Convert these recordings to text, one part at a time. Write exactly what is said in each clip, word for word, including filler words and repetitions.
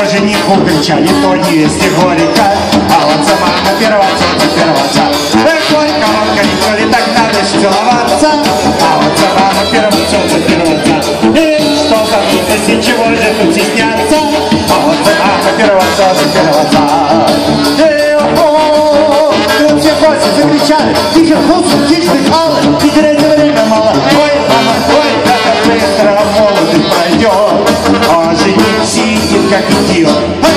жениху кричали, то невесте горько, а вот за мама первого отца, первого отца. Эх, горько, он горько, ли так надо ж целоваться, а вот за мама первого отца, первого отца. И что за глупости, чего же тут стесняться, а вот за мама первого отца, первого отца. Тут все гости закричали, тихо, вкусно, птички, халы, и теряйте время мало. Ой, мама, ой, как быстро молодость пройдет, а жених сидит, как идиот.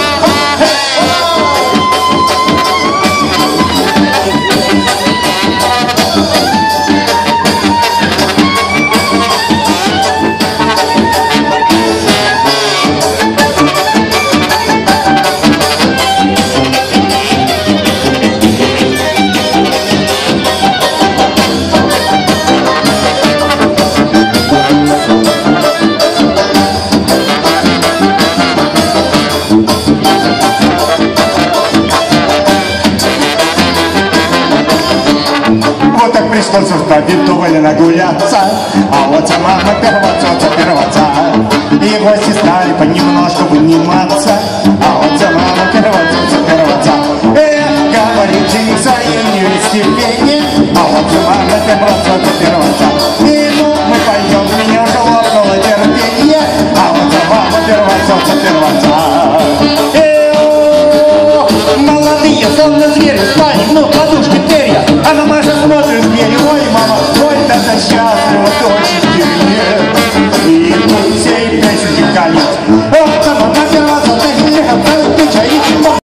Пришлось уж довольно нагуляться, а вот за мама первого отца, первого отца. И гости стали понемножку выниматься, а вот за мама первого отца, первого отца. Эх, говорит жених своим не терпением, а вот за мама первого отца, первого отца. И ну мы пойдем, меня уже лопнуло терпение, а вот за мама первого отца, первого отца. Эх, молодые, словно звери,